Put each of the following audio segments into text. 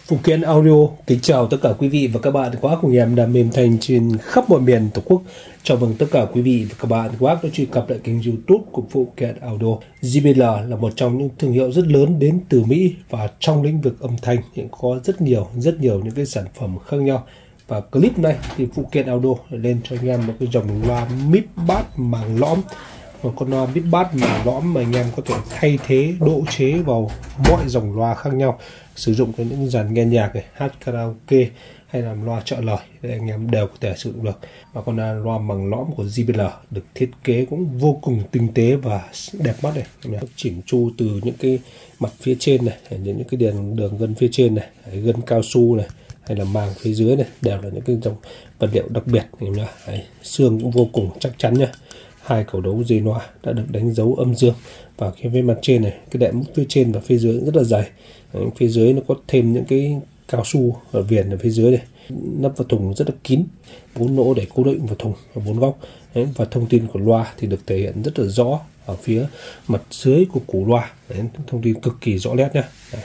Phụ kiện audio kính chào tất cả quý vị và các bạn quá cùng em đam mê âm thanh trên khắp mọi miền Tổ quốc. Chào mừng tất cả quý vị và các bạn đã truy cập lại kênh YouTube của Phụ kiện audio. JBL là một trong những thương hiệu rất lớn đến từ Mỹ, và trong lĩnh vực âm thanh hiện có rất nhiều những cái sản phẩm khác nhau. Và clip này thì Phụ kiện audio lên cho anh em một cái dòng loa mid bass màng lõm, một con loa mid bass màng lõm mà anh em có thể thay thế độ chế vào mọi dòng loa khác nhau, sử dụng cho những dàn nghe nhạc này, hát karaoke hay làm loa trợ lời để anh em đều có thể sử dụng được. Và con loa màng lõm của JBL được thiết kế cũng vô cùng tinh tế và đẹp mắt này, chỉnh chu từ những cái mặt phía trên này, những cái đường gân phía trên này, gân cao su này, hay là màng phía dưới này, đều là những cái dòng vật liệu đặc biệt nhá. Xương cũng vô cùng chắc chắn nhá. Hai cầu đấu dây loa đã được đánh dấu âm dương, và cái phía mặt trên này, cái đệm mút phía trên và phía dưới rất là dày. Phía dưới nó có thêm những cái cao su ở viền ở phía dưới này, nắp vào thùng rất là kín, 4 lỗ để cố định vào thùng ở 4 góc. Và thông tin của loa thì được thể hiện rất là rõ ở phía mặt dưới của củ loa. Thông tin cực kỳ rõ nét nhá.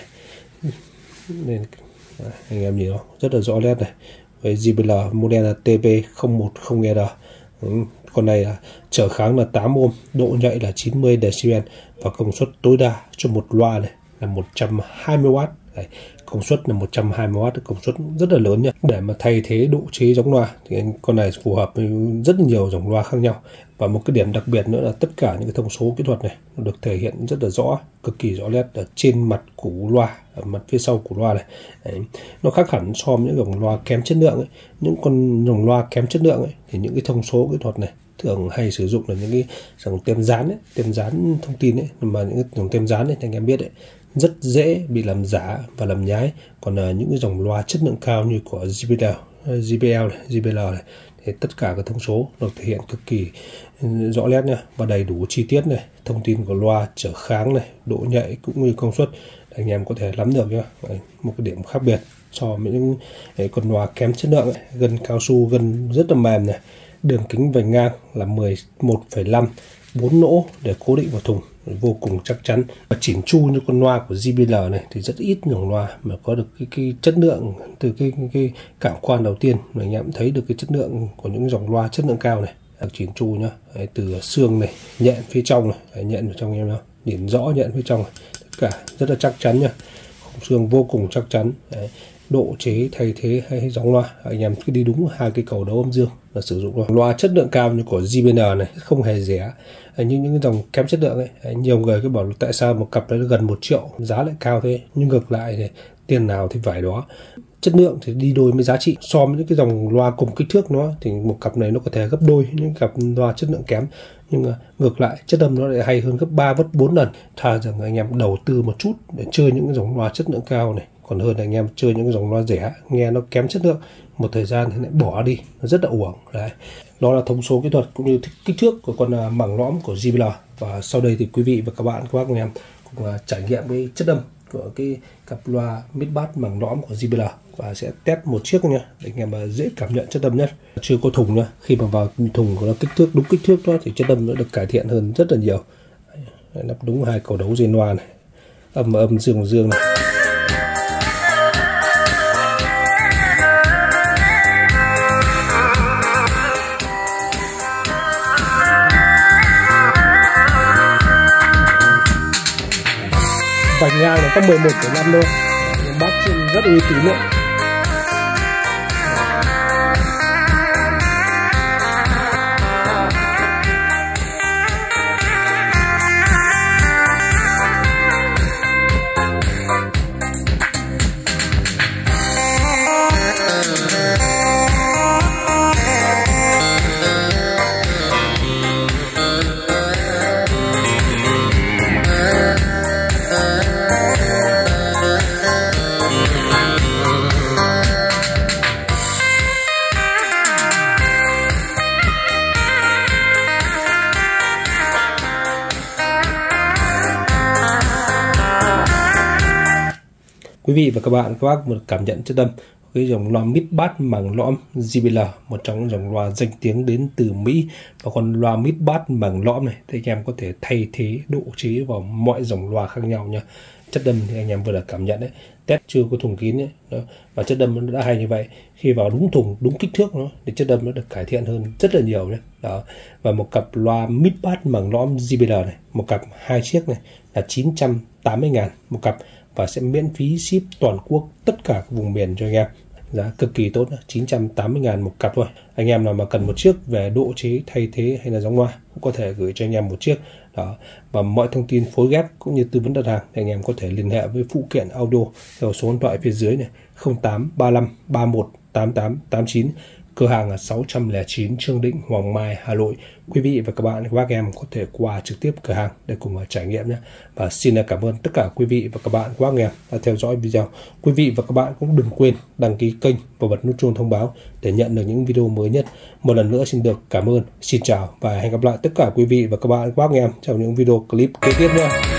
Nên anh em nhìn nó rất là rõ nét này, với JBL model là TP010R. Con này là trở kháng là 8 ohm, độ nhạy là 90 decibel, và công suất tối đa cho một loa này là 120W. Công suất là 120W, công suất rất là lớn nha. Để mà thay thế độ chế giống loa thì con này phù hợp với rất nhiều dòng loa khác nhau. Và một cái điểm đặc biệt nữa là tất cả những cái thông số kỹ thuật này được thể hiện rất là rõ, cực kỳ rõ nét ở trên mặt củ loa, ở mặt phía sau củ loa này. Nó khác hẳn so với những dòng loa kém chất lượng ấy. Những con dòng loa kém chất lượng ấy, thì những cái thông số kỹ thuật này thường hay sử dụng là những cái dòng tem dán ấy, tem dán thông tin ấy, mà những cái dòng tem dán này anh em biết đấy, rất dễ bị làm giả và làm nhái. Còn những cái dòng loa chất lượng cao như của JBL này thì tất cả các thông số được thể hiện cực kỳ rõ nét nha, và đầy đủ chi tiết này, thông tin của loa, trở kháng này, độ nhạy cũng như công suất anh em có thể nắm được nhá. Một cái điểm khác biệt so với những con loa kém chất lượng ấy. Gân cao su, gân rất là mềm này, đường kính vành ngang là 11,5, 4 lỗ để cố định vào thùng, vô cùng chắc chắn và chỉnh chu như con loa của JBL này thì rất ít dòng loa mà có được cái chất lượng. Từ cái cảm quan đầu tiên mà anh em thấy được cái chất lượng của những dòng loa chất lượng cao này, chỉnh chu nhá. Từ xương này, nhện phía trong này, nhện ở trong em nào nhìn rõ nhện phía trong này, tất cả rất là chắc chắn nha, khung xương vô cùng chắc chắn. Độ chế thay thế hay giống loa anh em cứ đi đúng hai cái cầu đấu âm dương là sử dụng loa chất lượng cao như của JBL này, không hề rẻ như những dòng kém chất lượng ấy. Nhiều người cứ bảo tại sao một cặp đấy gần 1 triệu giá lại cao thế, nhưng ngược lại thì tiền nào thì phải đó, chất lượng thì đi đôi với giá trị. So với những cái dòng loa cùng kích thước nó thì một cặp này nó có thể gấp đôi những cặp loa chất lượng kém, nhưng ngược lại chất âm nó lại hay hơn gấp 3 gấp 4 lần. Thà rằng anh em đầu tư một chút để chơi những cái dòng loa chất lượng cao này, còn hơn anh em chơi những cái dòng loa rẻ nghe nó kém chất lượng, một thời gian thì lại bỏ đi, nó rất là uổng. Đấy, đó là thông số kỹ thuật cũng như kích thước của con màng lõm của JBL. Và sau đây thì quý vị và các bạn anh em cùng trải nghiệm cái chất âm của cái cặp loa mid bass màng lõm của JBL, và sẽ test một chiếc nha, để anh em dễ cảm nhận chất âm nhất. Chưa có thùng nha, khi mà vào thùng của nó kích thước đúng kích thước đó thì chất âm nó được cải thiện hơn rất là nhiều. Lắp đúng hai cầu đấu dây loa này, âm dương này. Vành ngang là có 11,5 thôi, bass rất uy tín đấy. Quý vị và các bạn một cảm nhận chất âm cái dòng loa mid bass màng lõm JBL, một trong những dòng loa danh tiếng đến từ Mỹ. Và con loa mid bass màng lõm này thì anh em có thể thay thế độ chế vào mọi dòng loa khác nhau nha. chất đâm thì anh em vừa là cảm nhận đấy, test chưa có thùng kín ấy, đó. Và chất đâm nó đã hay như vậy, khi vào đúng thùng đúng kích thước nó thì chất đâm nó được cải thiện hơn rất là nhiều đấy. Đó. Và một cặp loa mid bass bằng lõm JBL này, một cặp 2 chiếc này là 980.000 một cặp, và sẽ miễn phí ship toàn quốc tất cả các vùng miền cho anh em. Giá cực kỳ tốt, 980.000 một cặp thôi. Anh em nào mà cần một chiếc về độ chế, thay thế hay là gióng loa cũng có thể gửi cho anh em một chiếc. Đó. Và mọi thông tin phối ghép cũng như tư vấn đặt hàng thì anh em có thể liên hệ với phụ kiện audio theo số điện thoại phía dưới này 0835 31 88 89. Cửa hàng là 609 Trương Định, Hoàng Mai, Hà Nội. Quý vị và các bạn, các bác em có thể qua trực tiếp cửa hàng để cùng trải nghiệm nhé. Và xin cảm ơn tất cả quý vị và các bạn, các bác em đã theo dõi video. Quý vị và các bạn cũng đừng quên đăng ký kênh và bật nút chuông thông báo để nhận được những video mới nhất. Một lần nữa xin được cảm ơn, xin chào và hẹn gặp lại tất cả quý vị và các bạn, các bác em trong những video clip kế tiếp nhé.